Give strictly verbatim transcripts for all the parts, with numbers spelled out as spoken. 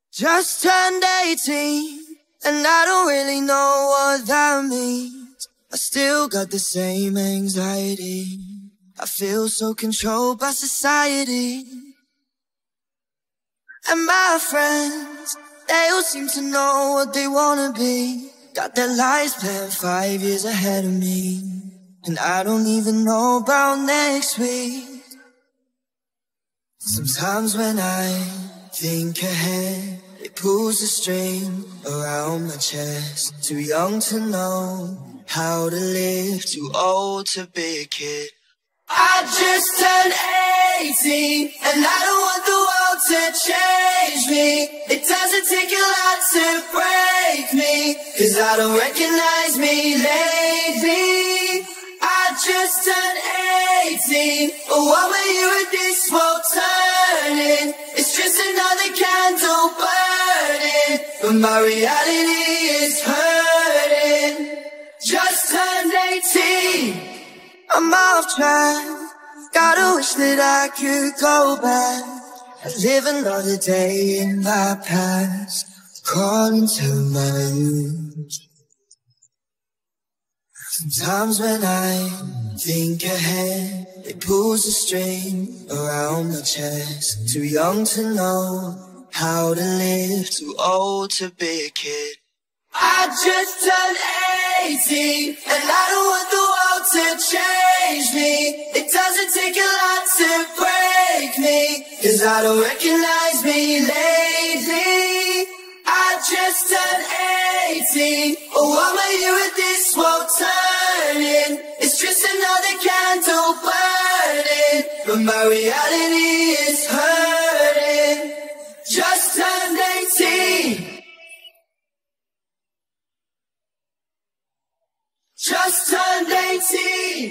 Just turned eighteen, and I don't really know what that means. I still got the same anxiety. I feel so controlled by society. And my friends, they all seem to know what they wanna be. Got their lives planned five years ahead of me, and I don't even know about next week. Sometimes when I think ahead, it pulls a string around my chest. Too young to know how to live, too old to be a kid. I just turned eighteen, and I don't want the world to change me. It doesn't take a lot to break me, 'cause I don't recognize me lately. I just turned eighteen, but one way you and this world turning, it's just another candle burning, but my reality is hurting. Just turned eighteen, I'm off track. Gotta wish that I could go back and live another day in my past, crawl into my youth. Sometimes when I think ahead, it pulls a string around my chest. Too young to know how to live, too old to be a kid. I just turned eighteen, and I don't want the world to change me. It doesn't take a lot to break me, 'cause I don't recognize me lately. I just turned eighteen, oh, what were you with this world turning? It's just another candle burning, but my reality is hurting. Just turned eighteen, just turned eighteen.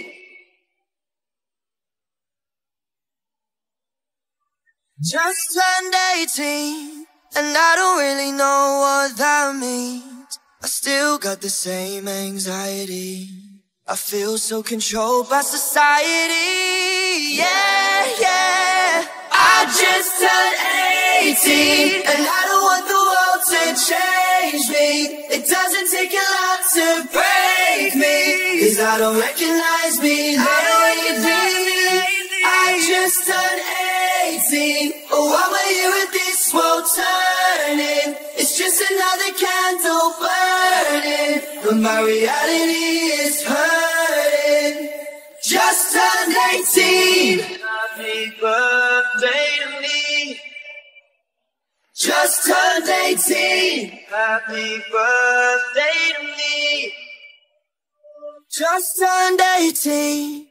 Just turned eighteen, and I don't really know what that means. I still got the same anxiety. I feel so controlled by society. Yeah, yeah. I just turned eighteen, and I don't want the world to change me. It doesn't take a lot to break me, 'cause I don't recognize me lately. I just turned eighteen, oh, what were you with this world turning? It's just another candle burning, but my reality is hurting. Just turned eighteen, happy birthday to me. Just turned eighteen, happy birthday to me. Just turned eighteen.